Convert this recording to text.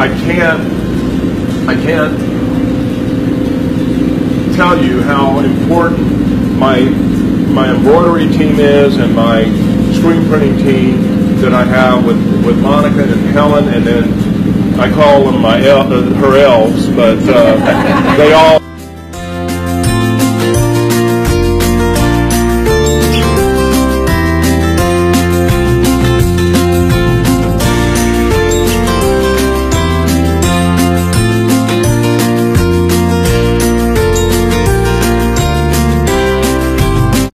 I can't tell you how important my embroidery team is, and my screen printing team that I have with Monica and Helen, and then I call them her elves, but they all